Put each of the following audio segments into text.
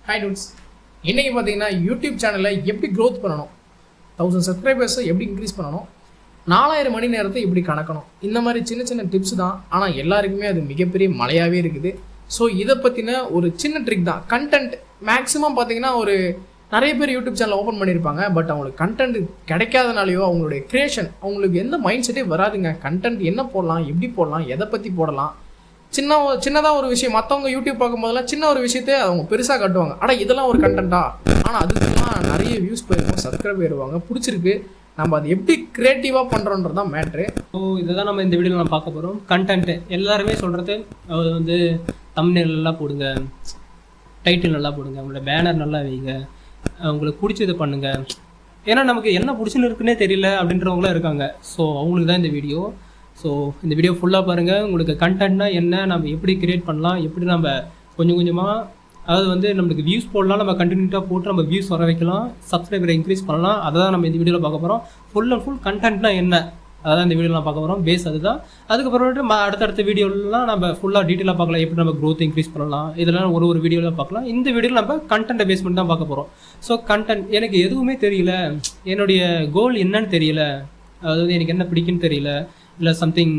Hi dudes. இன்னைக்கு பாத்தீங்கன்னா YouTube சேனல்ல எப்படி growth பண்ணனும் 1000 subscribers எப்படி increase பண்ணனும் 4000 மணி நேரத்தை எப்படி கணக்கணும் இந்த மாதிரி சின்ன சின்ன டிப்ஸ் தான் ஆனா எல்லாருக்குமே அது மிகப்பெரிய மலையாவே இருக்குது சோ இத பத்தின ஒரு சின்ன ட்ரிக் தான் கண்டென்ட் மேக்ஸिमम பாத்தீங்கன்னா ஒரு நிறைய பேர் YouTube சேனல் ஓபன் பண்ணிருப்பாங்க பட் அவங்களுக்கு கண்டென்ட் கிடைக்காதனாலயோ அவங்களுடைய கிரியேஷன் அவங்களுக்கு எந்த மைண்ட் செட்டே வராதுங்க கண்டென்ட் என்ன போடலாம் எப்படி போடலாம் எதை பத்தி போடலாம் சின்னதா ஒரு விஷயம் மத்தவங்க YouTube பார்க்கும்போதெல்லாம் சின்ன ஒரு விஷயத்தை அவங்க பெருசா காட்டுவாங்க அட இதெல்லாம் ஒரு கண்டென்ட்டா ஆனா அதுக்கெல்லாம் நிறைய வியூஸ் போயிருக்கும் சப்ஸ்கிரைப் ஏறுவாங்க பிடிச்சிருக்கு நம்ம அது எப்படி கிரியேட்டிவா பண்றோம்ன்றது தான் மேட்டர் ஸோ இதுதான் நம்ம இந்த வீடியோவில் நம்ம பார்க்க போகிறோம் கண்டென்ட் எல்லாருமே சொல்கிறது அது வந்து தம்ப்நெயில் நல்லா போடுங்க டைட்டில் நல்லா போடுங்க உங்களோட பேனர் நல்லா வைங்க உங்களுக்கு பிடிச்சது பண்ணுங்க ஏன்னா நமக்கு என்ன பிடிச்சுன்னு இருக்குன்னே தெரியல அப்படின்றவங்களும் இருக்காங்க ஸோ அவங்களுக்கு தான் இந்த வீடியோ ஸோ இந்த வீடியோ ஃபுல்லாக பாருங்கள் உங்களுக்கு கண்டென்ட்னா என்ன நம்ம எப்படி கிரியேட் பண்ணலாம் எப்படி நம்ம கொஞ்சம் கொஞ்சமாக அதாவது வந்து நம்மளுக்கு வியூஸ் போடலாம் நம்ம கண்டினியூட்டாக போட்டு நம்ம வியூஸ் வர வைக்கலாம் சப்ஸ்கிரைபரை இன்க்ரீஸ் பண்ணலாம் அதை தான் நம்ம இந்த வீடியோவில் பார்க்க போகிறோம் ஃபுல் அண்ட் ஃபுல் கண்டென்ட்னா என்ன அதான் இந்த வீடியோவில் பார்க்க போகிறோம் பேஸ் அதுதான் அதுக்கப்புறமேட்டு அடுத்தடுத்த வீடியோலாம் நம்ம ஃபுல்லாக டீட்டெயிலாக பார்க்கலாம் எப்படி நம்ம க்ரோத் இன்க்ரீஸ் பண்ணலாம் இதெல்லாம் ஒரு வீடியோவில் பார்க்கலாம் இந்த வீடியோவில் நம்ம கண்டென்ட்டை பேஸ் பண்ணி தான் பார்க்க போகிறோம் ஸோ கண்டென்ட் எனக்கு எதுவுமே தெரியல என்னுடைய கோல் என்னன்னு தெரியல அதாவது எனக்கு என்ன பிடிக்குன்னு தெரியல இல்லை சம்திங்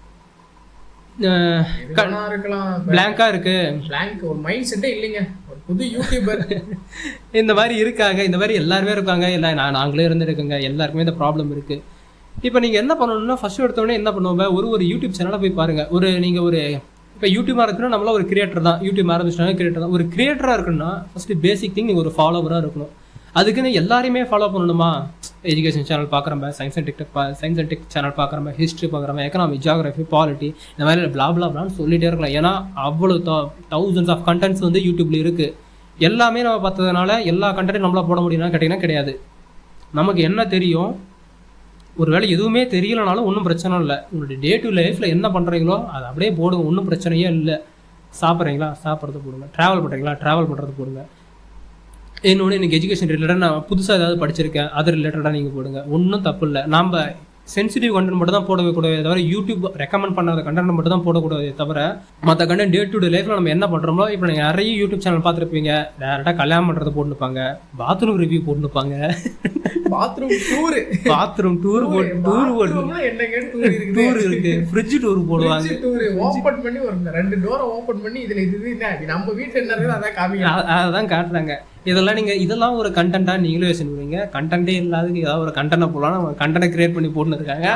பிளாங்கா இருக்கு ஒரு மைண்ட் செட்டே இல்லைங்க ஒரு புது யூடியூபர் இந்த மாதிரி இருக்காங்க இந்த மாதிரி எல்லாருமே இருக்காங்க இல்லை நாங்களே இருந்துருக்கோங்க எல்லாருக்குமே இந்த ப்ராப்ளம் இருக்கு இப்போ நீங்கள் என்ன பண்ணணும்னா ஃபர்ஸ்ட் எடுத்தோடனே என்ன பண்ணுவோம் ஒரு யூடியூப் சேனலை போய் பாருங்க நீங்கள் ஒரு இப்போ யூடியூபாக இருக்குன்னா நம்மளா ஒரு கிரியேட்டர் தான் யூடியூப் ஆரம்பிச்சிட்டாங்க கிரியேட்டர் தான் ஒரு கிரியேட்டராக இருக்குன்னா ஃபர்ஸ்ட் பேசிக் திங் நீங்கள் ஒரு ஃபாலோவராக இருக்கணும் அதுக்குன்னு எல்லாரையுமே ஃபாலோ பண்ணணுமா எஜுகேஷன் சேனல் பார்க்குறோம் சயின்ஸ் அண்ட் டெக் சேனல் பார்க்குறோம் ஹிஸ்ட்ரி பார்க்குறோம் எக்கனாமிக் ஜியாகிரஃபி பாலிட்டி இந்த மாதிரி பிளாப்லான்னு சொல்லிட்டே இருக்கலாம் ஏன்னா அவ்வளோ தௌசண்ட்ஸ் ஆஃப் கண்டென்ட்ஸ் வந்து யூடியூப்ல இருக்குது எல்லாமே நம்ம பார்த்ததுனால எல்லா கண்டென்ட்டும் நம்மளால் போட முடியும்னா கேட்டிங்கன்னா கிடையாது நமக்கு என்ன தெரியும் ஒரு வேளை எதுவுமே தெரியலனாலும் ஒன்றும் பிரச்சனை இல்லை உங்களுடைய டே டு லைஃப்பில் என்ன பண்ணுறீங்களோ அதை அப்படியே போடுங்க ஒன்றும் பிரச்சனையே இல்லை சாப்பிட்றீங்களா சாப்பிட்றது போடுங்க ட்ராவல் பண்ணுறீங்களா ட்ராவல் பண்ணுறது போடுங்க இன்னொன்று எனக்கு எஜுகேஷன் ரிலேட்டடாக நான் புதுசாக ஏதாவது படிச்சிருக்கேன் அது ரிலேட்டடாக நீங்கள் போடுங்க ஒன்றும் தப்பு இல்லை நம்ம சென்சிட்டிவ் கண்டென்ட் மட்டும் தான் போடவே கூடாது தவிர யூடியூப் ரெக்கமெண்ட் பண்ணாத கண்டென்ட் மட்டும் தான் போடக்கூடாது தவிர மற்ற கண்டென்ட் டே டு டே லைஃப்பில் நம்ம என்ன பண்ணுறோமோ இப்போ நீங்கள் நிறைய யூடியூப் சேனல் பார்த்துருப்பீங்க டேரெக்டாக கல்யாணம் பண்ணுறது போட்டுப்பாங்க பாத்ரூம் ரிவ்யூ போட்டுப்பாங்க பாத்ரூம் டூர் இருக்கு ஃப்ரிட்ஜ் டூர் போடுவாங்க ஓபன் பண்ணி ஒரு 2 டோரை ஓபன் பண்ணி இதுல இது நம்ம வீட்டுல என்ன இருக்குது அதான் காமிங்க அதான் காட்டுறாங்க இதெல்லாம் ஒரு கண்டென்ட்டா நீங்களே யோசனை பண்ணுவீங்க கண்டென்ட்டே இல்லாததுக்கு ஏதாவது ஒரு கண்டென்ட் போடலாம் நம்ம கண்டென்ட் கிரியேட் பண்ணி போட்டுன்னு இருக்காங்க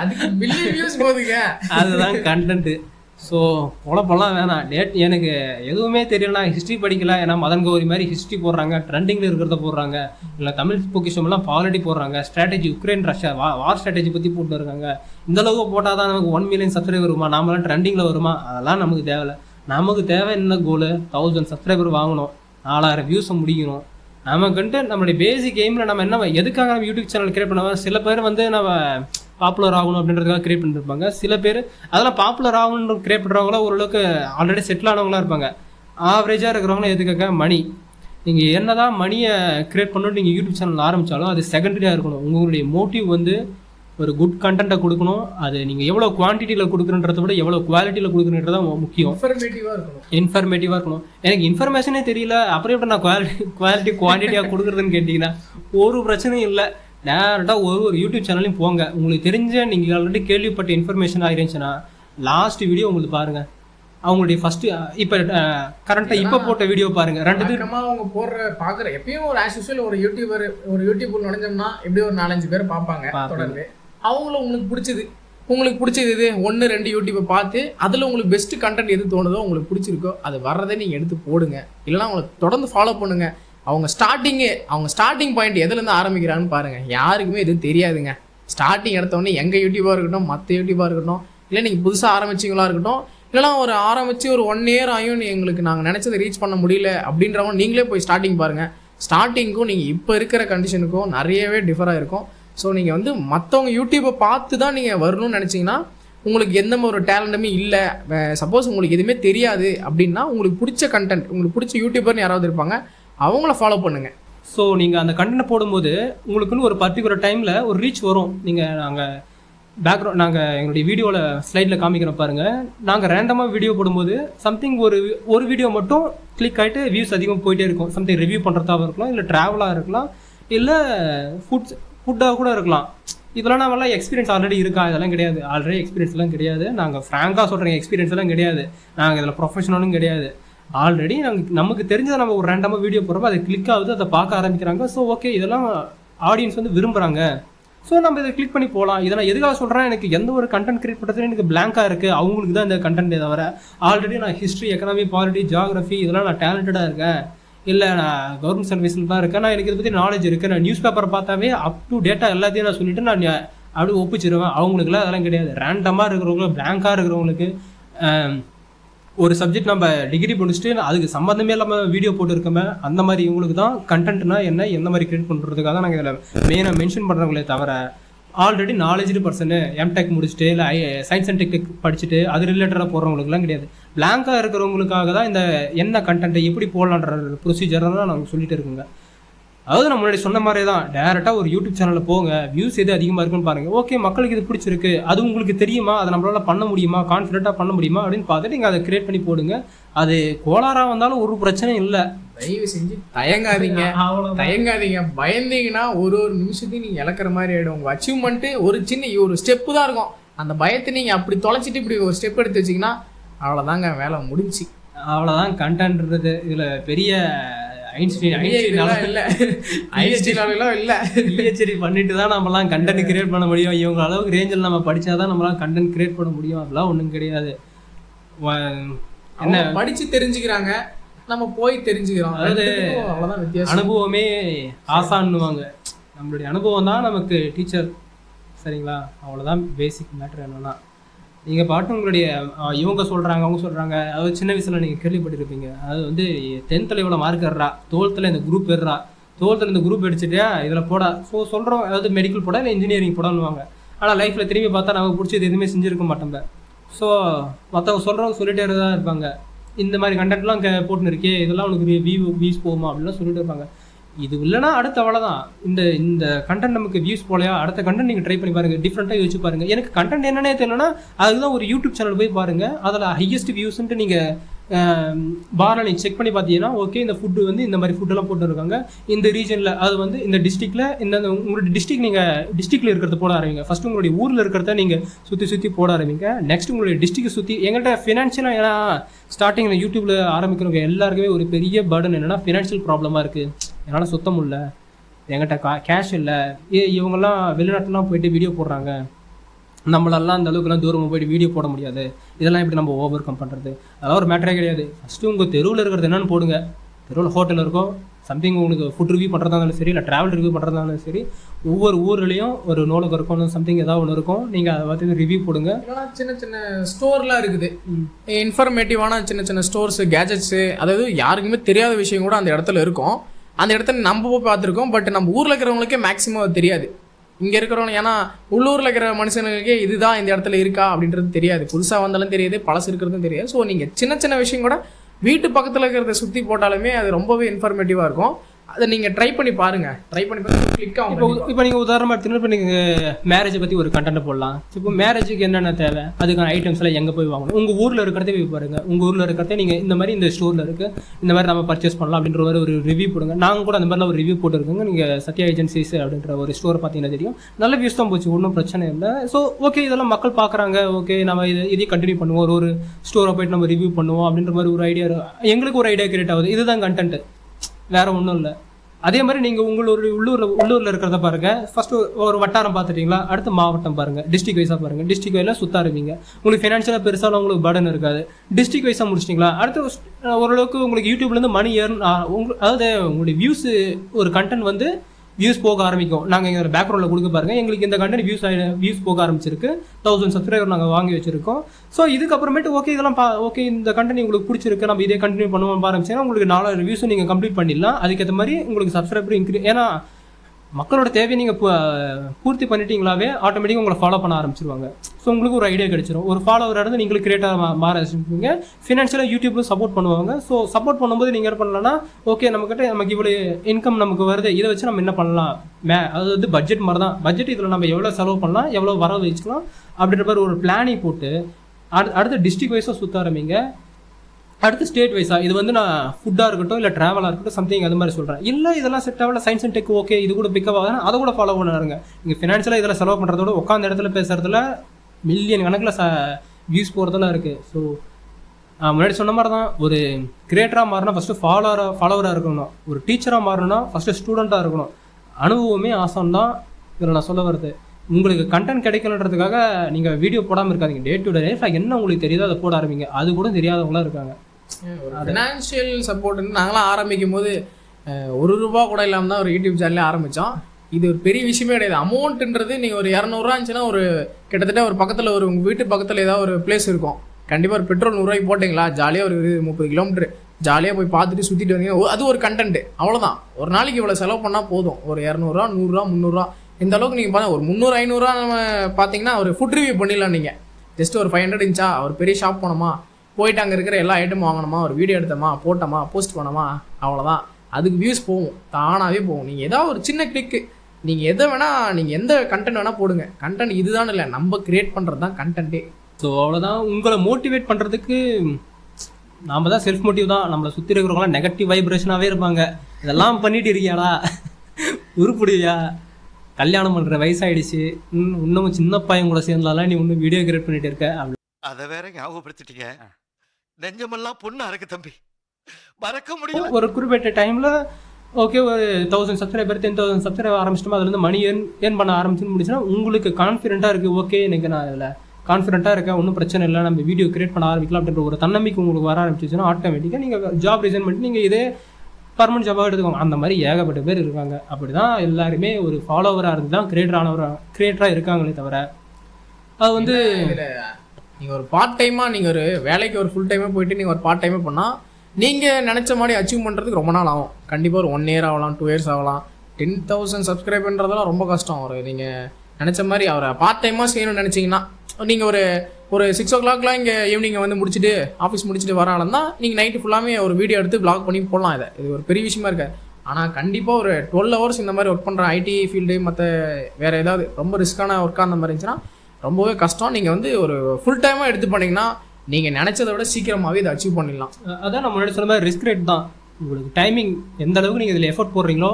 அதுதான் கண்டென்ட் ஸோ குழப்பம்லாம் வேணாம் எனக்கு எதுவுமே தெரியல ஹிஸ்ட்ரி படிக்கல ஏன்னா மதன் கௌரி மாதிரி ஹிஸ்ட்ரி போடுறாங்க ட்ரெண்டிங்கில் இருக்கிறத போடுறாங்க இல்லை தமிழ் பொக்கிஷம்லாம் பாலிட்டி போடுறாங்க strategy Ukraine Russia war strategy பற்றி போட்டு இருக்காங்க இந்த அளவுக்கு போட்டால் தான் நமக்கு 1 மில்லியன் சப்ஸ்கிரைபர் வருமா நாமெல்லாம் ட்ரெண்டிங்கில் வருமா அதெல்லாம் நமக்கு தேவையில்லை நமக்கு தேவை என்ன கோலு 1000 சப்ஸ்கிரைபர் வாங்கணும் 4000 வியூஸை முடிக்கணும் நமக்குன்ட்டு நம்மளுடைய பேசிக் எய்மில் நம்ம என்ன எதுக்காக நம்ம யூடியூப் சேனல் கிரியேட் பண்ணுவோம் சில பேர் வந்து நம்ம பாப்புலர் ஆகணும் அப்படின்றதுக்காக கிரியேட் பண்ணிருப்பாங்க சில பேர் அதெல்லாம் பாப்புலர் ஆகணுன்ற கிரியேட் பண்ணுறவங்களாம் ஓரளவுக்கு ஆல்ரெடி செட்டில் ஆனவங்களா இருப்பாங்க ஆவரேஜாக இருக்கிறவங்களும் எதுக்காக மணி நீங்கள் என்னதான் மணியை கிரியேட் பண்ணணும் நீங்கள் யூடியூப் சேனல் ஆரம்பித்தாலும் அது செகண்டரியாக இருக்கணும் உங்களுடைய மோட்டிவ் வந்து ஒரு குட் கண்டென்ட்டை கொடுக்கணும் அது நீங்கள் எவ்வளோ குவான்டிட்டியில் கொடுக்குறன்றத விட எவ்வளோ குவாலிட்டியில் கொடுக்குறன்றது தான் முக்கியம் இன்ஃபர்மேட்டிவாக இருக்கணும் எனக்கு இன்ஃபர்மேஷனே தெரியல அப்புறம் எப்படி நான் குவாலிட்டி குவான்டிட்டியாக கொடுக்குறதுன்னு கேட்டிங்கன்னா ஒரு பிரச்சனையும் இல்லை டேரெக்டாக ஒரு யூடியூப் சேனலையும் போங்க உங்களுக்கு தெரிஞ்ச நீங்கள் ஆல்ரெடி கேள்விப்பட்ட இன்ஃபர்மேஷன் ஆகிருந்துச்சுன்னா லாஸ்ட் வீடியோ உங்களுக்கு பாருங்கள் அவங்களுடைய ஃபர்ஸ்ட் இப்போ கரண்ட்டாக இப்போ போட்ட வீடியோ பாருங்க 2 பேருமா அவங்க பார்க்குற எப்பயும் ஒரு ஆஸ் யூசுவல் ஒரு யூடியூபர் நுழைஞ்சோம்னா எப்படி ஒரு 4-5 பேர் பார்ப்பாங்க தொடர்ந்து அவங்களும் உங்களுக்கு பிடிச்சது இது 1-2 யூடியூப்பை பார்த்து அதில் உங்களுக்கு பெஸ்ட் கண்டென்ட் எது தோணுதோ உங்களுக்கு பிடிச்சிருக்கோ அது வர்றதை நீங்கள் எடுத்து போடுங்க இல்லைனா அவங்களுக்கு தொடர்ந்து ஃபாலோ பண்ணுங்க அவங்க ஸ்டார்டிங் பாயிண்ட் எதுலேருந்து ஆரம்பிக்கிறாங்கன்னு பாருங்க யாருக்குமே எதுவும் தெரியாதுங்க ஸ்டார்டிங் எடுத்தோடனே எங்கள் யூடியூபாக இருக்கட்டும் மற்ற யூடியூபாக இருக்கட்டும் இல்லை நீங்கள் புதுசாக ஆரம்பிச்சிங்களா இருக்கட்டும் இல்லைனா ஒரு ஆரம்பித்து ஒரு 1 இயர் ஆகும் எங்களுக்கு நாங்கள் நினச்சதை ரீச் பண்ண முடியல அப்படின்றவங்க நீங்களே போய் ஸ்டார்டிங் பாருங்கள் ஸ்டார்டிங்க்கும் நீங்கள் இப்போ இருக்கிற கண்டிஷனுக்கும் நிறையவே டிஃபராக இருக்கும் ஸோ நீங்கள் வந்து மற்றவங்க யூடியூப்பை பார்த்து தான் நீங்கள் வரணும்னு நினச்சிங்கன்னா உங்களுக்கு எந்த ஒரு டேலண்ட்டுமே இல்லை சப்போஸ் உங்களுக்கு எதுவுமே தெரியாது அப்படின்னா உங்களுக்கு பிடிச்ச கண்டென்ட் உங்களுக்கு பிடிச்ச யூடியூபர்னு யாராவது இருப்பாங்க அவங்கள ஃபாலோ பண்ணுங்கள் ஸோ நீங்கள் அந்த கண்டென்ட் போடும்போது உங்களுக்குன்னு ஒரு பர்டிகுலர் டைமில் ஒரு ரீச் வரும் நீங்கள் நாங்கள் பேக்ரவுண்ட் நாங்கள் எங்களுடைய வீடியோவில் ஸ்லைடில் காமிக்கிறோம் பாருங்கள். நாங்கள் ரேண்டமாக வீடியோ போடும்போது சம்திங் ஒரு வீடியோ மட்டும் கிளிக் ஆகிட்டு வியூஸ் அதிகமாக போயிட்டே இருக்கும். சம்திங் ரிவ்யூ பண்ணுறதாக இருக்கலாம், இல்லை ட்ராவலாக இருக்கலாம், இல்லை ஃபுட்டாக கூட இருக்கலாம். இதெல்லாம் நம்மளாம் எக்ஸ்பீரியன்ஸ் ஆல்ரெடி இருக்கா? இதெல்லாம் கிடையாது. ஆல்ரெடி எக்ஸ்பீரியன்ஸ்லாம் கிடையாது. நாங்கள் ஃப்ராங்காக சொல்கிறேன், எக்ஸ்பீரியன்ஸ் எல்லாம் கிடையாது. நாங்கள் இதில் ப்ரொஃபஷனலும் கிடையாது. ஆல்ரெடி நமக்கு தெரிஞ்சதை நம்ம ஒரு ரேண்டமாக வீடியோ போடுறப்போ அது கிளிக் ஆகுது, அதை பார்க்க ஆரம்பிக்கிறாங்க. ஸோ ஓகே, இதெல்லாம் ஆடியன்ஸ் வந்து விரும்புகிறாங்க. ஸோ நம்ம இதை கிளிக் பண்ணி போகலாம். இதை நான் எதுக்காக சொல்கிறேன், எனக்கு எந்த ஒரு கண்டென்ட் கிரியேட் பண்ணுறதுல எனக்கு பிளாங்காக இருக்குது. அவங்களுக்கு தான் இந்த கண்டென்ட் தவிர ஆல்ரெடி நான் ஹிஸ்ட்ரி, எக்கனாமி, பாலிட்டி, ஜியாகிரஃபி இதெல்லாம் நான் டேலண்டடாக இருக்கேன், இல்லை நான் கவர்மெண்ட் சர்வீஸில் தான் இருக்கேன், நான் எனக்கு இதை பற்றி நாலேஜ் இருக்குது, நான் நியூஸ் பேப்பரை பார்த்தாவே அப் டு டேட்டா எல்லாத்தையும் நான் சொல்லிவிட்டு நான் அப்படி ஒப்பிச்சிருவேன். அவங்களுக்குலாம் அதெல்லாம் கிடையாது. ரேண்டமாக இருக்கிறவங்களுக்கு, பிளாங்காக இருக்கிறவங்களுக்கு, ஒரு சப்ஜெக்ட் நம்ம டிகிரி முடிச்சுட்டு அதுக்கு சம்மந்தமே இல்லாமல் வீடியோ போட்டு இருக்கோமே, அந்த மாதிரி இவங்களுக்கு தான் கண்டென்ட்னா என்ன, எந்த மாதிரி கிரியேட் பண்ணுறதுக்காக தான் நாங்கள் இதில் மெயினாக மென்ஷன் பண்ணுறவங்களே தவிர ஆல்ரெடி நாலேஜ் பர்சனு எம்டெக் முடிச்சுட்டு இல்லை சயின்ஸ் அண்ட் டெக் படிச்சுட்டு அது ரிலேட்டடாக போடுறவங்களுக்குலாம் கிடையாது. பிளாங்காக இருக்கிறவங்களுக்காக தான் இந்த என்ன கண்டென்ட்டை எப்படி போடலான்ற ப்ரொசீஜர் தான் நாங்கள் சொல்லிட்டு இருக்குங்க. அதாவது நம்ம முன்னாடி சொன்ன மாதிரி தான், டேரெக்டாக ஒரு யூடியூப் சேனலில் போங்க, வியூஸ் எது அதிகமாக இருக்குன்னு பாருங்கள். ஓகே, மக்களுக்கு இது பிடிச்சிருக்கு, அது உங்களுக்கு தெரியுமா, அதை நம்மளால் பண்ண முடியுமா, கான்ஃபிடென்ட்டாக பண்ண முடியுமா அப்படின்னு பார்த்துட்டு நீங்கள் அதை கிரியேட் பண்ணி போடுங்க. அது கோளாறாக வந்தாலும் ஒரு பிரச்சனையும் இல்லை. தயவு செஞ்சு தயங்காதீங்க. பயந்தீங்கன்னா ஒரு நிமிஷத்தையும் நீங்கள் இழக்கிற மாதிரி ஆகிடும். உங்கள் அச்சீவ்மெண்ட்டு ஒரு ஸ்டெப்பு தான் இருக்கும். அந்த பயத்தை நீங்கள் அப்படி தொலைச்சிட்டு இப்படி ஒரு ஸ்டெப் எடுத்து வச்சிங்கன்னா அவ்வளோதாங்க, வேலை முடிஞ்சு. அவ்வளோதான் கண்டென்ட்ன்றது. இதில் பெரிய பண்ணிட்டு தான் நம்மலாம் கண்டென்ட் கிரியேட் பண்ண முடியும். இவங்க அளவுக்கு ரேஞ்சில் நம்ம படிச்சாதான் நம்மளாம் கண்டென்ட் கிரியேட் பண்ண முடியும். அதெல்லாம் ஒன்றும் கிடையாது. என்ன படிச்சு தெரிஞ்சுக்கிறாங்க, நம்ம போய் தெரிஞ்சுக்கிறோம். அதாவது அனுபவமே ஆசான்னுவாங்க. நம்மளுடைய அனுபவம் தான் நமக்கு டீச்சர். சரிங்களா? அவ்வளோதான் பேசிக் மேட்ரு. என்னன்னா நீங்கள் பாட்டு உங்களுடைய இவங்க சொல்கிறாங்க, அவங்க சொல்கிறாங்க, அதாவது சின்ன வயசில் நீங்கள் கேள்விப்பட்டிருப்பீங்க. அது வந்து 10th இவ்வளோ மார்க் ஏறா, 12th இந்த குரூப் ஏறா, 12th இந்த குரூப் எடுத்துட்டா இதில் போடா. ஸோ சொல்கிறோம், அதாவது மெடிக்கல் போட இல்லை இன்ஜினியரிங் போடான்னுவாங்க. ஆனால் லைஃப்பில் திரும்பி பார்த்தா நமக்கு பிடிச்சது எதுவுமே செஞ்சுருக்க மாட்டோம்ப. ஸோ மற்றவங்க சொல்கிறவங்க சொல்லிட்டே தான் இருப்பாங்க, இந்த மாதிரி கண்டென்ட்லாம் போட்டுன்னு இருக்கே, இதெல்லாம் உனக்கு வியூஸ் போகுமா அப்படின்லாம் சொல்லிட்டு இருப்பாங்க. இது இல்லைனா அடுத்த அவ்வளோதான். இந்த கண்டென்ட் நமக்கு வியூஸ் போலையா, அடுத்த கண்டென்ட் நீங்கள் ட்ரை பண்ணி பாருங்கள், டிஃப்ரெண்ட்டாக யோசிச்சு பாருங்கள். எனக்கு கண்டென்ட் என்னன்னே தெரியலனா அதுதான் ஒரு யூடியூப் சேனல் போய் பாருங்கள். அதில் ஹையஸ்ட் வியூஸ்ன்ட்டு நீங்கள் பாரில் நீங்கள் செக் பண்ணி பார்த்தீங்கன்னா, ஓகே இந்த ஃபுட்டு வந்து இந்த மாதிரி ஃபுட்டெல்லாம் போட்டுருக்காங்க இந்த ரீஜனில், அது வந்து இந்த டிஸ்ட்ரிக்டில் உங்களுடைய டிஸ்ட்ரிக்ட், நீங்கள் டிஸ்ட்ரிக்டில் இருக்கிறத போட ஆரம்பிங்க. ஃபஸ்ட்டு உங்களுடைய ஊரில் இருக்கிறத நீங்கள் சுற்றி போட ஆரம்பிங்க. நெக்ஸ்ட் உங்களுடைய டிஸ்ட்ரிக்டை சுற்றி. எங்கள்கிட்ட ஃபினான்ஷியலாக, ஏன்னா ஸ்டார்டிங்கில் யூடியூப்பில் ஆரம்பிக்கிறவங்க எல்லாருக்குமே ஒரு பெரிய பர்டன் என்னென்னா ஃபினான்ஷியல் ப்ராப்ளமாக இருக்குது. என்னால் சுத்தம் இல்லை, என்கிட்ட கேஷ் இல்லை, இவங்கெல்லாம் வெளிநாட்டுலாம் போயிட்டு வீடியோ போடுறாங்க, நம்மளெல்லாம் அந்த அளவுக்குலாம் தூரமாக போயிட்டு வீடியோ போட முடியாது, இதெல்லாம் எப்படி நம்ம ஓவர் கம் பண்ணுறது? அதெல்லாம் ஒரு மேட்டரே கிடையாது. ஃபஸ்ட்டு உங்கள் தெருவில் இருக்கிறது என்னென்னு போடுங்க. தெருவில் ஹோட்டல் இருக்கும், சம்திங் உங்களுக்கு ஃபுட் ரிவ்யூ பண்ணுறதா இருந்தாலும் சரி, இல்லை ட்ராவல் ரிவ்யூ பண்ணுறதா இருந்தாலும் சரி, ஒவ்வொரு ஊர்லேயும் ஒரு நூலகம் இருக்கும், சம்திங் ஏதாவது ஒன்று இருக்கும், நீங்கள் அதை பார்த்து ரிவ்யூ போடுங்க. சின்ன சின்ன ஸ்டோர்லாம் இருக்குது, இன்ஃபர்மேட்டிவான சின்ன சின்ன ஸ்டோர்ஸு, கேஜெட்ஸு, அதாவது யாருக்குமே தெரியாத விஷயம் கூட அந்த இடத்துல இருக்கும். அந்த இடத்துல நம்ம போய் பார்த்துருக்கோம், பட் நம்ம ஊரில் இருக்கிறவங்களுக்கே மேக்ஸிமம் அது தெரியாது. இங்கே இருக்கிறவங்க, ஏன்னா உள்ளூரில் இருக்கிற மனுஷனுக்கே இதுதான் இந்த இடத்துல இருக்கா அப்படின்றது தெரியாது. புதுசாக வந்தாலும் தெரியாது, பழசு இருக்கிறதும் தெரியாது. ஸோ நீங்கள் சின்ன சின்ன விஷயம் கூட வீட்டு பக்கத்தில் இருக்கிறத சுற்றி போட்டாலுமே அது ரொம்பவே இன்ஃபர்மேட்டிவாக இருக்கும். அதை நீங்கள் ட்ரை பண்ணி பாருங்கள். ட்ரை பண்ணி பார்த்து கிளிக் ஆகும். இப்போ நீங்கள் உதாரணமாக எடுத்துன்னு இப்போ நீங்கள் மேரேஜை பற்றி ஒரு கண்டென்ட் போடலாம். இப்போ மேரேஜுக்கு என்னென்ன தேவை, அதுக்கான ஐட்டம்ஸ்லாம் எங்கே போய் வாங்கணும், உங்கள் ஊரில் இருக்கிறதே போய் பாருங்கள். உங்கள் ஊரில் இருக்கிறதே நீங்கள் இந்த மாதிரி இந்த ஸ்டோரில் இருக்குது, இந்த மாதிரி நம்ம பர்ச்சேஸ் பண்ணலாம் அப்படின்ற ஒரு ரிவ்யூ போடுங்க. நாங்கள் கூட அந்த மாதிரிலாம் ஒரு ரிவ்யூ போட்டுருக்கோங்க. நீங்கள் சத்யா ஏஜென்சிஸ் அப்படின்ற ஒரு ஸ்டோரை பார்த்தீங்கன்னா தெரியும், நல்ல வியூஸ் தான் போச்சு, ஒன்றும் பிரச்சனை இல்லை. ஸோ ஓகே, இதெல்லாம் மக்கள் பார்க்குறாங்க, ஓகே நம்ம இதே கண்டினியூ பண்ணுவோம், ஒரு ஸ்டோரை போய்ட்டு நம்ம ரிவ்யூ பண்ணுவோம் அப்படின்ற மாதிரி ஒரு ஐடியா, எங்களுக்கு ஒரு ஐடியா கிரியேட் ஆகுது. இதுதான் கண்டென்ட், வேறு ஒன்றும் இல்லை. அதே மாதிரி நீங்கள் உங்களுடைய உள்ளூரில் இருக்கிறத பாருங்கள். ஃபஸ்ட்டு ஒரு வட்டாரம் பார்த்துட்டிங்களா, அடுத்த மாவட்டம் பாருங்கள், டிஸ்ட்ரிக் வைஸாக பாருங்கள். டிஸ்ட்ரிக் வைஸாக சுற்ற ஆரம்பிங்க. உங்களுக்கு ஃபினான்ஷியலாக பெருசாக உங்களுக்கு பர்டன் இருக்காது. டிஸ்ட்ரிக் வைஸாக முடிச்சிட்டிங்களா, அடுத்து ஓரளவுக்கு உங்களுக்கு யூடியூப்லேருந்து மணி அதாவது உங்களுடைய வியூஸு ஒரு கண்டென்ட் வந்து வியூஸ் போக ஆரம்பிக்கும். நாங்கள் எங்கள் பேக்ரவுண்டில் கொடுக்க பாருங்கள், எங்களுக்கு இந்த கண்டென்ட் வியூஸ் போக ஆரம்பிச்சிருக்கு, 1000 சப்ஸ்கிரைபர் நாங்கள் வாங்கி வச்சிருக்கோம். ஸோ இதுக்கப்புறமேட்டு ஓகே இதெல்லாம் ஓகே இந்த கண்டென்ட் உங்களுக்கு பிடிச்சிருக்கு, நம்ம இதே கண்டினியூ பண்ணுவோம் ஆரம்பிச்சேன்னா உங்களுக்கு 4000 வியூஸும் நீங்கள் கம்ப்ளீட் பண்ணிடலாம். அதுக்கேற்ற மாதிரி உங்களுக்கு சப்ஸ்கிரைபர் இன்க்ரீஸ். ஏன்னா மக்களோட தேவையை நீங்கள் பூர்த்தி பண்ணிட்டீங்களாவே ஆட்டோமேட்டிக்காக உங்களை ஃபாலோ பண்ண ஆரம்பிச்சிருவாங்க. ஸோ உங்களுக்கு ஒரு ஐடியா கிடைச்சிரும். ஒரு ஃபாலோவராக இருந்து நீங்களுக்கு கிரியேட்டாக மாற ஆரம்பிச்சிருப்பீங்க. ஃபினான்ஷியலாக யூடியூப்ல சப்போர்ட் பண்ணுவாங்க. ஸோ சப்போர்ட் பண்ணும்போது நீங்கள் என்ன பண்ணலாம்னா, ஓகே நமக்கு இவ்வளோ இன்கம் நமக்கு வருது, இதை வச்சு நம்ம என்ன பண்ணலாம், அது வந்து பட்ஜெட் மாதிரி தான். பட்ஜெட் இதில் நம்ம எவ்வளோ செலவு பண்ணலாம், எவ்வளோ வரவு வச்சுக்கலாம் அப்படின்ற மாதிரி ஒரு பிளானிங் போட்டு அடுத்த டிஸ்ட்ரிக்ட் வைஸாக சுற்ற ஆரம்பிங்க. அடுத்து ஸ்டேட் வைஸா, இது வந்து நான் ஃபுட்டாக இருக்கட்டும் இல்லை ட்ராவலாக இருக்கட்டும் சம்திங் அது மாதிரி சொல்கிறேன். இல்லை இதெல்லாம் செட் ஆகல, சயின்ஸ் அண்ட் டெக் ஓகே, இது கூட பிக்கப் ஆகுதுன்னா அதை கூட ஃபாலோ பண்ணாருங்க. நீங்கள் ஃபினான்ஷியலாக இதில் செலவு பண்ணுறதோட உட்காந்த இடத்துல பேசுறதுல மில்லியன் கணக்கில் வியூஸ் போகிறதெல்லாம் இருக்குது. ஸோ முன்னாடி சொன்ன மாதிரி தான், ஒரு கிரியேட்டராக மாறினா ஃபஸ்ட்டு ஃபாலோவராக இருக்கணும். ஒரு டீச்சராக மாறணும்னா ஃபஸ்ட்டு ஸ்டூடெண்ட்டாக இருக்கணும். அனுபவமே ஆசம் தான் இதில் நான் சொல்ல வருது. உங்களுக்கு கண்டென்ட் கிடைக்கணுன்றதுக்காக நீங்கள் வீடியோ போடாமல் இருக்காதிங்க. டே டு டே லைஃப் என்ன உங்களுக்கு தெரியுதோ அதை போட ஆரம்பிங்க. அது கூட தெரியாதவங்களாம் இருக்காங்க. ஃபினான்ஷியல் சப்போர்ட்னு நாங்களாம் ஆரம்பிக்கும் போது ₹1 கூட இல்லாமல் தான் ஒரு யூடியூப் சேனலே ஆரம்பித்தோம். இது ஒரு பெரிய விஷயமே கிடையாது. அமௌண்ட்டுன்றது நீங்கள் ஒரு 200 இருந்துச்சுன்னா ஒரு கிட்டத்தட்ட ஒரு பக்கத்தில் ஒரு உங்கள் வீட்டு பக்கத்தில் ஏதாவது ஒரு பிளேஸ் இருக்கும். கண்டிப்பாக ஒரு பெட்ரோல் ₹100 போட்டிங்களா, ஜாலியாக ஒரு 30 கிலோமீட்டர் ஜாலியாக போய் பார்த்துட்டு சுற்றிட்டு வந்தீங்க, அது ஒரு கண்டென்ட். அவ்வளோதான். ஒரு நாளைக்கு இவ்வளோ செலவு பண்ணால் போதும். ஒரு ₹200 100 300 இந்த அளவுக்கு நீங்கள் பார்த்தா ஒரு 300 500 நம்ம பார்த்தீங்கன்னா ஒரு ஃபுட் ரிவ்யூ பண்ணிடலாம். நீங்கள் ஜஸ்ட் ஒரு 500 இருந்துச்சா, ஒரு பெரிய ஷாப் போனோமா, போயிட்டு அங்கே இருக்கிற எல்லா ஐட்டமும் வாங்கினோமா, ஒரு வீடியோ எடுத்தோமா, போட்டோமா, போஸ்ட் பண்ணோமா, அவ்வளோதான். அதுக்கு வியூஸ் போகும், தானாகவே போகும். நீங்கள் ஏதாவது ஒரு சின்ன கிளிக்கு, நீங்கள் எதை வேணால், நீங்கள் எந்த கண்டென்ட் வேணால் போடுங்க. கண்டென்ட் இதுதான் இல்லை, நம்ம கிரியேட் பண்ணுறது தான் கண்டென்ட்டே. ஸோ அவ்வளோதான். உங்களை மோட்டிவேட் பண்ணுறதுக்கு நாம் தான் செல்ஃப் மோட்டிவ் தான். நம்மளை சுற்றி இருக்கிறவங்களாம் நெகட்டிவ் வைப்ரேஷனாகவே இருப்பாங்க. இதெல்லாம் பண்ணிட்டு இருக்கியாடா, உருப்பிடுவியா, கல்யாணம் பண்ணுற வயசாயிடுச்சு, இன்னமும் சின்ன பையன் கூட சேர்ந்தாலாம் நீ இன்னும் வீடியோ கிரியேட் பண்ணிட்டு இருக்க, அதை வேற ஞாபகப்படுத்திட்டீங்க. நெஞ்சமெல்லாம் பொண்ணு அறக்கு தம்பி, மறக்க முடியல. ஒரு குறிப்பிட்ட டைமில் ஓகே ஒரு 1000 சப்ஸ்கிரைபர் 10,000 சப்ஸ்கிரைபர் ஆரம்பிச்சிட்டோம், அதுலேருந்து மணி ஏர்ன் பண்ண ஆரம்பிச்சுன்னு முடிச்சுன்னா உங்களுக்கு கான்ஃபிடென்ட்டாக இருக்குது. ஓகே எனக்கு நான் இதில் கான்ஃபிடென்ட்டாக இருக்கேன், ஒன்றும் பிரச்சனை இல்லை, நம்ம வீடியோ கிரியேட் பண்ண ஆரம்பிக்கலாம் அப்படின்ற ஒரு தன்னம்பிக்கை உங்களுக்கு வர ஆரம்பிச்சிச்சுன்னா ஆட்டோமேட்டிக்காக நீங்கள் ஜாப் ரிசைன் பண்ணிட்டு நீங்கள் இதே பர்மனன்ட் ஜாபாக எடுத்துக்கோங்க. அந்த மாதிரி ஏகப்பட்ட பேர் இருக்காங்க. அப்படி தான் எல்லாருமே ஒரு ஃபாலோவராக இருந்து தான் கிரியேட்டராக இருக்காங்களே தவிர அது வந்து நீங்கள் ஒரு பார்ட் டைமாக, நீங்கள் ஒரு வேலைக்கு ஒரு ஃபுல் டைமாக போயிட்டு நீங்கள் ஒரு பார்ட் டைமாக பண்ணால் நீங்கள் நினச்ச மாதிரி அச்சீவ் பண்ணுறதுக்கு ரொம்ப நாள் ஆகும். கண்டிப்பாக ஒரு 1 year ஆகலாம், 2 years ஆகலாம். 10,000 சப்ஸ்கிரைபர்ன்றதெல்லாம் ரொம்ப கஷ்டம். ஒரு நீங்கள் நினச்ச மாதிரி அவரை பார்ட் டைமாக செய்யணும்னு நினச்சிங்கன்னா நீங்கள் ஒரு 6 o'clock இங்கே ஈவினிங் வந்து முடிச்சுட்டு ஆஃபீஸ் முடிச்சுட்டு வராலும் தான் நீங்கள் நைட்டு ஃபுல்லாமே ஒரு வீடியோ எடுத்து ப்ளாக் பண்ணி போடலாம். இது ஒரு பெரிய விஷயமா இருக்காது. ஆனால் கண்டிப்பாக ஒரு 12 hours இந்த மாதிரி ஒர்க் பண்ணுற ஐடி ஃபீல்டு மற்ற வேறு ஏதாவது ரொம்ப ரிஸ்க்கான ஒர்க்காக அந்த மாதிரி இருந்துச்சுன்னா ரொம்பவே கஷ்டம். நீங்கள் வந்து ஒரு ஃபுல் டைமாக எடுத்து பண்ணிங்கன்னா நீங்கள் நினச்சதை விட சீக்கிரமாகவே இதை அச்சீவ் பண்ணிடலாம். அதான் நம்ம முன்னாடி சொன்ன மாதிரி ரிஸ்க் ரேட் தான். உங்களுக்கு டைமிங் எந்த அளவுக்கு நீங்கள் இதில் எஃபர்ட் போடுறீங்களோ,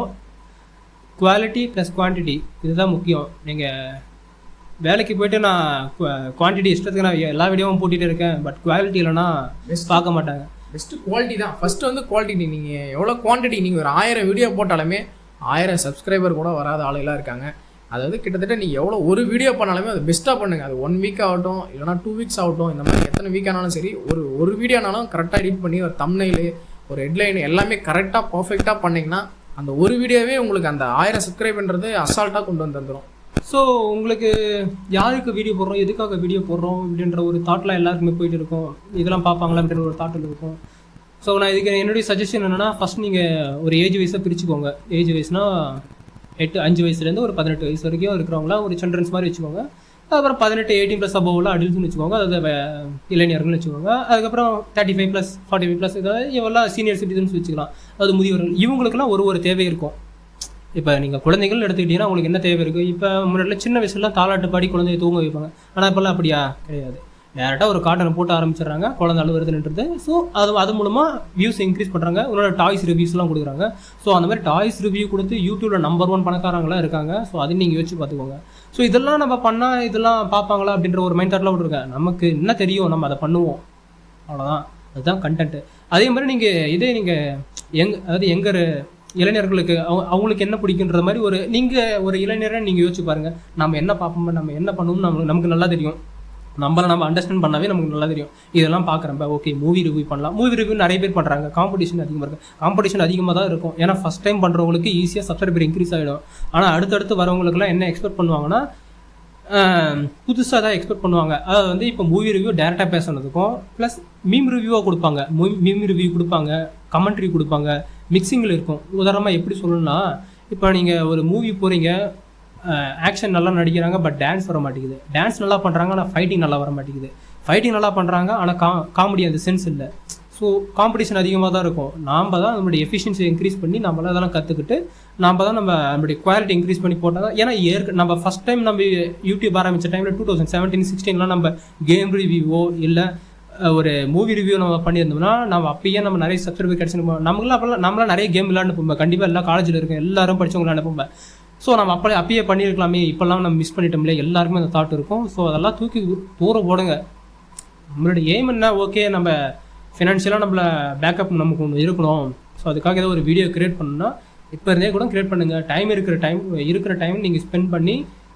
குவாலிட்டி ப்ளஸ் குவான்டிட்டி இதுதான் முக்கியம். நீங்கள் வேலைக்கு போய்ட்டு நான் குவான்டிட்டி இஷ்டத்துக்கு நான் எல்லா வீடியோவும் போட்டுகிட்டு இருக்கேன், பட் குவாலிட்டி இல்லைன்னா பார்க்க மாட்டாங்க. பெஸ்ட்டு குவாலிட்டி தான். ஃபஸ்ட்டு வந்து குவாலிட்டி. நீங்கள் எவ்வளோ குவான்டிட்டி, நீங்கள் ஒரு 1000 வீடியோ போட்டாலுமே 1000 சப்ஸ்கிரைபர் கூட வராத ஆளுகளாக இருக்காங்க. அதாவது கிட்டத்தட்ட நீங்கள் எவ்வளோ ஒரு வீடியோ பண்ணாலுமே அது பெஸ்ட்டாக பண்ணுங்கள். அது 1 week ஆகட்டும், இல்லைனா 2 weeks ஆகட்டும், இந்த மாதிரி எத்தனை வீக் ஆனாலும் சரி, ஒரு வீடியோனாலும் கரெக்டாக எடிட் பண்ணி ஒரு தம்ப்நெயில், ஒரு ஹெட்லைன் எல்லாமே கரெக்டாக பர்ஃபெக்டாக பண்ணிங்கன்னா அந்த ஒரு வீடியோவே உங்களுக்கு அந்த 1000 சப்ஸ்கிரைப்ன்றது அசால்ட்டாக கொண்டு வந்து தந்துடும். ஸோ உங்களுக்கு யாருக்கு வீடியோ போடுறோம், எதுக்காக வீடியோ போடுறோம் அப்படின்ற ஒரு தாட்லாம் எல்லாருக்குமே போயிட்டு இருக்கும். இதெல்லாம் பார்ப்பாங்களா அப்படின்ற ஒரு தாட்டில் இருக்கும். ஸோ நான் இதுக்கு என்னுடைய சஜஷன் என்னென்னா, ஃபஸ்ட் நீங்கள் ஒரு ஏஜ் வைஸாக பிரிச்சுக்கோங்க. ஏஜ் வைஸ்னால் 5 வயசுலேருந்து ஒரு 18 வயசு வரைக்கும் இருக்கிறவங்களாம் ஒரு சில்ட்ரன்ஸ் மாதிரி வச்சுக்கோங்க. அதுக்கப்புறம் 18 18+ அபோவ்லாம் அடல்ட்ஸ்னு வச்சுக்கோங்க, அதாவது இளைஞர்கள்னு வச்சுக்கோங்க. அதுக்கப்புறம் 35+, 45+, இதாவது இவெல்லாம் சீனியர் சிட்டிசன்ஸ் வச்சுக்கலாம். அது முதியவர்கள். இவங்களுக்குலாம் ஒரு தேவை இருக்கும். இப்போ நீங்கள் குழந்தைகள் எடுத்துக்கிட்டீங்கன்னா உங்களுக்கு என்ன தேவை இருக்குது? இப்போ முன்னாடி சின்ன வயசுலாம் தாலாட்டு பாடி குழந்தைய தூங்க வைப்பாங்க. ஆனால் இப்போல்லாம் அப்படியா கிடையாது. டேரெக்டாக ஒரு காட்டனை போட்டு ஆரம்பிச்சிடுறாங்க, குழந்தை அழுவுறதுன்றது. ஸோ அது மூலமாக வியூஸ் இன்க்ரீஸ் பண்ணுறாங்க. உன்னோட டாய்ஸ் ரிவ்யூஸ்லாம் கொடுக்குறாங்க. ஸோ அந்த மாதிரி டாய்ஸ் ரிவ்யூ கொடுத்து யூடியூப்ல நம்பர் 1 பணக்காரங்களாம் இருக்காங்க. ஸோ அதையும் நீங்கள் யோசிச்சு பார்த்துக்கோங்க. ஸோ இதெல்லாம் நம்ம பண்ணால் இதெல்லாம் பார்ப்பாங்களா அப்படின்ற ஒரு மைண்ட் தாட்டில் விட்டுருக்கேன். நமக்கு என்ன தெரியும், நம்ம அதை பண்ணுவோம், அவ்வளோதான். அதுதான் கண்டென்ட்டு. அதே மாதிரி நீங்கள் அதாவது எங்கள் இளைஞர்களுக்கு அவங்களுக்கு என்ன பிடிக்குன்ற மாதிரி ஒரு இளைஞரை நீங்கள் யோசிச்சு பாருங்கள். நம்ம என்ன பார்ப்போம், நம்ம என்ன பண்ணுவோம்னு நமக்கு நல்லா தெரியும். நம்ம அண்டர்ஸ்டாண்ட் பண்ணாவே நமக்கு நல்லா தெரியும். இதெல்லாம் பார்க்குறப்ப ஓகே மூவி ரிவ்யூ பண்ணலாம். மூவி ரிவ்யூ நிறைய பேர் பண்ணுறாங்க. காம்படிஷன் அதிகமாக இருக்குது. காம்படிஷன் அதிகமாக தான் இருக்கும். ஏன்னா ஃபஸ்ட் டைம் பண்ணுறவங்களுக்கு ஈஸியாக சப்ஸ்கிரைபர் இன்க்ரீஸ் ஆகிடும். ஆனால் அடுத்தடுத்து வரவங்களுக்குலாம் என்ன எக்ஸ்பெக்ட் பண்ணுவாங்கன்னா, புதுசாக தான் எக்ஸ்பெக்ட் பண்ணுவாங்க. அதாவது வந்து இப்போ மூவி ரிவ்யூ டேரெக்டாக பேசுனதுக்கும் ப்ளஸ் மீம் ரிவ்யூவாக கொடுப்பாங்க. மீம் ரிவ்யூ கொடுப்பாங்க, கமெண்ட்ரி கொடுப்பாங்க, மிக்சிங்கில் இருக்கும். உதாரணமாக எப்படி சொல்லணும்னா, இப்போ நீங்கள் ஒரு மூவி போகிறீங்க, ஆக்ஷன் நல்லா நடிக்கிறாங்க, பட் டான்ஸ் வர மாட்டேங்குது. டான்ஸ் நல்லா பண்ணுறாங்க, ஆனால் ஃபைட்டிங் நல்லா வர மாட்டேங்குது. ஃபைட்டிங் நல்லா பண்ணுறாங்க, ஆனால் காமெடி அந்த சென்ஸ் இல்லை. ஸோ காம்படிஷன் அதிகமாக தான் இருக்கும். நாம் தான் நம்மளுடைய எஃபிஷியன்சி இன்க்ரீஸ் பண்ணி நம்மளாம் அதெல்லாம் கற்றுக்கிட்டு நம்மளுடைய குவாலிட்டி இன்க்ரீஸ் பண்ணி போட்டால் தான். ஏன்னா நம்ம ஃபஸ்ட் டைம் நம்ம யூடியூப் ஆரம்பித்த டைமில் 2017-16 நம்ம கேம் ரிவ்யூவோ இல்லை ஒரு மூவி ரிவ்யூ நம்ம பண்ணியிருந்தோம்னா நம்ம அப்பயே நம்ம நிறைய சப்ஸ்கிரைபர் கிடச்சிருப்போம். நம்மளாம் நிறைய கேம் விளையாண்டுப்போம். கண்டிப்பாக எல்லா காலேஜில் இருக்க எல்லாரும் படித்தவங்க விளையாண்டுப்போம். ஸோ நம்ம அப்பயே பண்ணியிருக்கலாமே, இப்போல்லாம் நம்ம மிஸ் பண்ணிட்டோம்ல, எல்லாருக்குமே அந்த தாட் இருக்கும். ஸோ அதெல்லாம் தூக்கி தூரம் போடுங்க. நம்மளுடைய எய்ம் என்ன, ஓகே நம்ம ஃபினான்ஷியலாக நம்மள பேக்கப் நமக்கு ஒன்று இருக்கணும். ஸோ அதுக்காக ஏதோ ஒரு வீடியோ க்ரியேட் பண்ணணும்னா இப்போ இருந்தே கூட க்ரியேட் பண்ணுங்கள். இருக்கிற டைம் நீங்கள் ஸ்பெண்ட் பண்ணி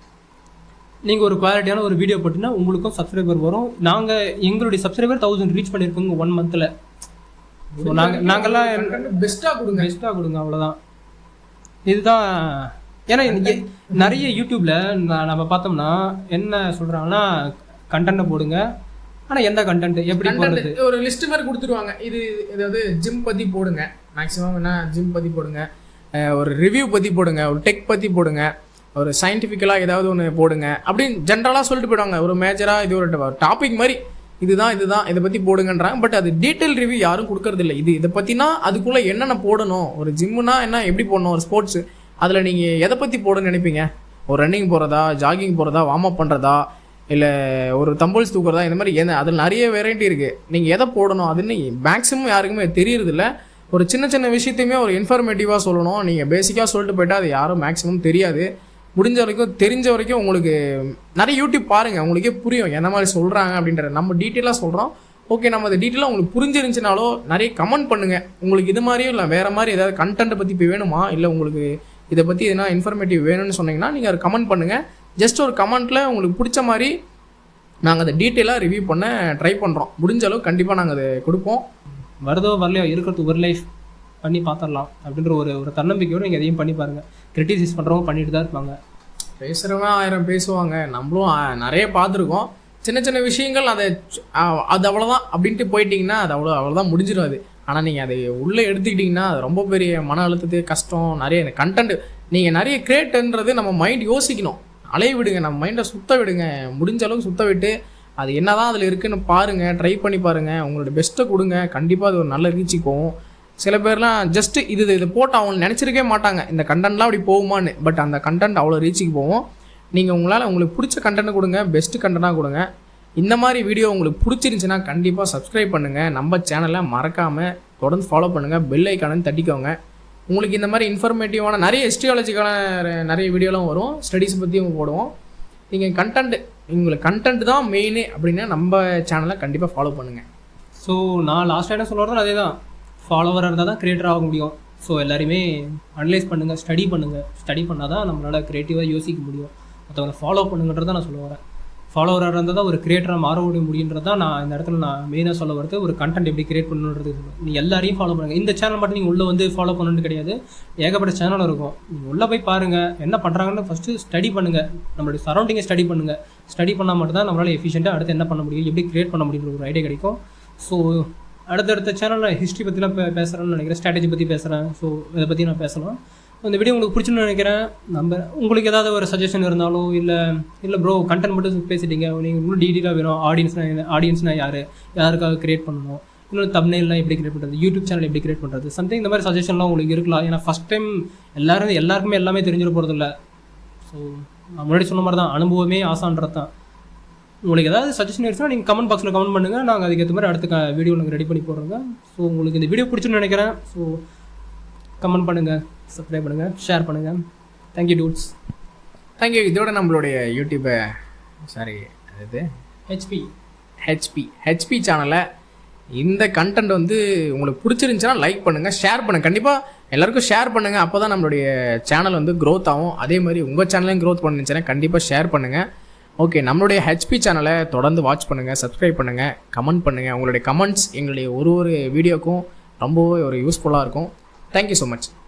நீங்கள் ஒரு குவாலிட்டியான ஒரு வீடியோ போட்டிங்கன்னா உங்களுக்கும் சப்ஸ்கிரைபர் வரும். எங்களுடைய சப்ஸ்கிரைபர் 1000 ரீச் பண்ணியிருக்கோங்க 1 மந்த்தில். ஸோ நாங்கள்லாம் பெஸ்ட்டாக கொடுங்க அவ்வளோதான். இதுதான். ஏன்னா நிறைய யூடியூப்ல நம்ம பார்த்தோம்னா என்ன சொல்றாங்கன்னா, கண்டென்ட்டை போடுங்க, ஆனால் எந்த கண்டென்ட் எப்படி போடுறது ஒரு லிஸ்ட் மாதிரி கொடுத்துருவாங்க. இது ஏதாவது ஜிம் பற்றி போடுங்க, மேக்ஸிமம் என்ன ஜிம் பற்றி போடுங்க, ஒரு ரிவ்யூ பற்றி போடுங்க, ஒரு டெக் பற்றி போடுங்க, ஒரு சயின்டிஃபிக்கலாக ஏதாவது ஒன்று போடுங்க அப்படின்னு ஜென்ரலாக சொல்லிட்டு போயிடுவாங்க. ஒரு மேஜராக இது ஒரு டாபிக் மாதிரி இதுதான் இதை பற்றி போடுங்கன்றாங்க. பட் அது டீட்டெயில் ரிவ்யூ யாரும் கொடுக்கறது இல்லை. இதை பற்றினா அதுக்குள்ளே என்னென்ன போடணும், ஒரு ஜிம்முனா என்ன எப்படி போடணும், ஒரு ஸ்போர்ட்ஸ் அதில் நீங்கள் எதை பற்றி போடணும்னு நினைப்பீங்க? ஒரு ரன்னிங் போகிறதா, ஜாகிங் போகிறதா, வார்ம் அப் பண்ணுறதா, இல்லை ஒரு தம்பிள்ஸ் தூக்குறதா, இந்த மாதிரி அதில் நிறைய வெரைட்டி இருக்குது. நீங்கள் எதை போடணும் அதுன்னு மேக்ஸிமம் யாருக்குமே தெரியறதில்ல. ஒரு சின்ன சின்ன விஷயத்தையுமே ஒரு இன்ஃபர்மேட்டிவாக சொல்லணும். நீங்கள் பேசிக்காக சொல்லிட்டு போயிட்டால் அது யாரும் மேக்ஸிமம் தெரியாது. முடிஞ்ச வரைக்கும் தெரிஞ்ச வரைக்கும் உங்களுக்கு நிறைய யூடியூப் பாருங்கள், உங்களுக்கே புரியும் என்ன மாதிரி சொல்கிறாங்க அப்படின்ற. நம்ம டீட்டெயிலாக சொல்கிறோம், ஓகே. நம்ம அதை டீட்டெயிலாக உங்களுக்கு புரிஞ்சிருந்துச்சுனாலோ நிறைய கமெண்ட் பண்ணுங்கள். உங்களுக்கு இது மாதிரியும் இல்லை வேறு மாதிரி ஏதாவது கண்டென்ட்டை பற்றி இப்போ வேணுமா, இல்லை உங்களுக்கு இதை பற்றி எதுனா இன்ஃபர்மேட்டிவ் வேணும்னு சொன்னீங்கன்னா நீங்கள் அதை கமெண்ட் பண்ணுங்கள். ஜஸ்ட் ஒரு கமெண்ட்டில் உங்களுக்கு பிடிச்ச மாதிரி நாங்கள் அதை டீட்டெயிலாக ரிவ்யூ பண்ண ட்ரை பண்ணுறோம். முடிஞ்ச அளவு கண்டிப்பாக நாங்கள் அதை கொடுப்போம். வருதோ வரலையோ இருக்கிறது ஒரு லைஃப் பண்ணி பார்த்துடலாம் அப்படின்ற ஒரு தன்னம்பிக்கையோடு நீங்கள் எதையும் பண்ணி பாருங்கள். கிரிட்டிசைஸ் பண்ணுறவங்க பண்ணிட்டு தான் இருப்பாங்க. பேசுகிறவங்க 1000 பேசுவாங்க. நம்மளும் நிறைய பார்த்துருக்கோம். சின்ன சின்ன விஷயங்கள் அது அவ்வளோதான் அப்படின்ட்டு போயிட்டீங்கன்னா அது அவ்வளோதான் முடிஞ்சிடும் அது. ஆனால் நீங்கள் அதை உள்ளே எடுத்துக்கிட்டிங்கன்னா அது ரொம்ப பெரிய மன அழுத்தத்து கஷ்டம். நிறைய கண்டென்ட் நீங்கள் நிறைய கிரியேட்ன்றது நம்ம மைண்ட் யோசிக்கணும். அலைய விடுங்க, நம்ம மைண்டை சுத்த விடுங்க. முடிஞ்ச அளவுக்கு சுத்த விட்டு அது என்ன தான் அதில் இருக்குதுன்னு பாருங்கள், ட்ரை பண்ணி பாருங்கள், உங்களோட பெஸ்ட்டை கொடுங்க. கண்டிப்பாக அது ஒரு நல்ல ரீச்சுக்கு போகும். சில பேர்லாம் ஜஸ்ட்டு இது போட்டு அவங்க நினச்சிருக்கே மாட்டாங்க இந்த கண்டென்ட்லாம் அப்படி போகுமான்னு. பட் அந்த கண்டென்ட் அவ்வளோ ரீச்சுக்கு போகும். நீங்கள் உங்களுக்கு பிடிச்ச கண்டென்ட் கொடுங்க, பெஸ்ட்டு கண்டென்ட்டாக கொடுங்க. இந்த மாதிரி வீடியோ உங்களுக்கு பிடிச்சிருந்துச்சுன்னா கண்டிப்பாக சப்ஸ்கிரைப் பண்ணுங்கள். நம்ம சேனலை மறக்காமல் தொடர்ந்து ஃபாலோ பண்ணுங்கள். பெல் ஐக்கானு தட்டிக்கோங்க. உங்களுக்கு இந்த மாதிரி இன்ஃபர்மேட்டிவான நிறைய ஹிஸ்ட்ரியாலஜிக்கான நிறைய வீடியோலாம் வரும், ஸ்டடீஸ் பற்றியும் போடுவோம். நீங்கள் உங்களுக்கு கண்டென்ட் தான் மெயினு அப்படின்னா நம்ம சேனலை கண்டிப்பாக ஃபாலோ பண்ணுங்கள். ஸோ நான் லாஸ்ட் என்ன சொல்கிறதும் அதே தான். ஃபாலோவராக இருந்தால் தான் க்ரியேட்டர் ஆக முடியும். ஸோ எல்லாருமே அனலைஸ் பண்ணுங்கள், ஸ்டடி பண்ணுங்கள். ஸ்டடி பண்ணால் தான் நம்மளால் க்ரியேட்டிவாக யோசிக்க முடியும். மற்றவங்களை ஃபாலோ பண்ணுங்கன்றதான் நான் சொல்ல வரேன். ஃபாலோவராக இருந்தால் தான் ஒரு கிரியேட்டராக மாற முடியுன்றது தான் நான் இந்த இடத்துல மெயினாக சொல்ல வரது. ஒரு கண்டென்ட் எப்படி கிரியேட் பண்ணணுன்றது நீ எல்லாரையும் ஃபாலோ பண்ணுங்கள். இந்த சேனல் மட்டும் நீங்கள் உள்ளே வந்து ஃபாலோ பண்ணணுன்னு கிடையாது. ஏகப்பட்ட சேனல் இருக்கும். நீங்கள் உள்ளே போய் பாருங்கள் என்ன பண்ணுறாங்கன்னு ஃபஸ்ட்டு ஸ்டடி பண்ணுங்கள். நம்மளுடைய சரௌண்டிங்கை ஸ்டடி பண்ணுங்கள். ஸ்டடி பண்ணால் மட்டும்தான் நம்மளால் எஃபிஷியண்ட்டாக அடுத்து என்ன பண்ண முடியும், எப்படி கிரியேட் பண்ண முடியுன்ற ஒரு ஐடியா கிடைக்கும். ஸோ அடுத்தடுத்த சேனலில் ஹிஸ்ட்ரி பற்றிலாம் பேசுகிறேன்னு நினைக்கிறேன், ஸ்ட்ராட்டஜி பற்றி பேசுகிறேன். ஸோ இதை பற்றி நான் பேசலாம். இந்த வீடியோ உங்களுக்கு பிடிச்சுன்னு நினைக்கிறேன். உங்களுக்கு ஏதாவது ஒரு சஜஷன் இருந்தாலும் இல்லை ப்ரோ கண்டென்ட் மட்டும் பேசிட்டீங்க, நீங்கள் இன்னும் டீட்டெயிலாக வேணும், ஆடியன்ஸ்னால் யாருக்காக கிரியேட் பண்ணணும், இன்னும் தம்ப்நெயில்லாம் எப்படி கிரியேட் பண்ணுறது, யூடியூப் சேனல் எப்படி கிரியேட் பண்ணுறது, சம்திங் இந்த மாதிரி சஜஷன்லாம் உங்களுக்கு இருக்கலாம். ஏன்னா ஃபஸ்ட் டைம் எல்லாருக்குமே எல்லாமே தெரிஞ்சிட போகிறது இல்லை. ஸோ நான் முன்னாடி சொன்ன மாதிரி தான், அனுபவமே ஆசான்றது தான். உங்களுக்கு ஏதாவது சஜஷன் இருந்துச்சுன்னா நீங்கள் கமெண்ட் பாக்ஸில் கமெண்ட் பண்ணுங்கள். நாங்கள் அதுக்கேற்ற மாதிரி அடுத்த வீடியோ நாங்கள் ரெடி பண்ணி போடுறோங்க. ஸோ உங்களுக்கு இந்த வீடியோ பிடிச்சுன்னு நினைக்கிறேன். ஸோ கமெண்ட் பண்ணுங்கள், சப்ஸ்கிரைப் பண்ணுங்கள், ஷேர் பண்ணுங்கள். Thank you dudes. தேங்க்யூ. இதோட நம்மளுடைய யூடியூப்பை அது ஹெச்பி சேனலை இந்த கண்டென்ட் வந்து உங்களுக்கு பிடிச்சிருந்துச்சுன்னா லைக் பண்ணுங்கள், ஷேர் பண்ணுங்கள். கண்டிப்பாக எல்லாருக்கும் ஷேர் பண்ணுங்கள். அப்போ தான் நம்மளுடைய சேனல் வந்து க்ரோத் ஆகும். அதே மாதிரி உங்கள் சேனலையும் க்ரோத் பண்ணுச்சுன்னா கண்டிப்பாக ஷேர் பண்ணுங்கள். ஓகே, நம்மளுடைய ஹெச்பி சேனலை தொடர்ந்து வாட்ச் பண்ணுங்கள், சப்ஸ்கிரைப் பண்ணுங்கள், கமெண்ட் பண்ணுங்கள். உங்களுடைய கமெண்ட்ஸ் எங்களுடைய ஒரு வீடியோக்கும் ரொம்பவே ஒரு யூஸ்ஃபுல்லாக இருக்கும். Thank you so much.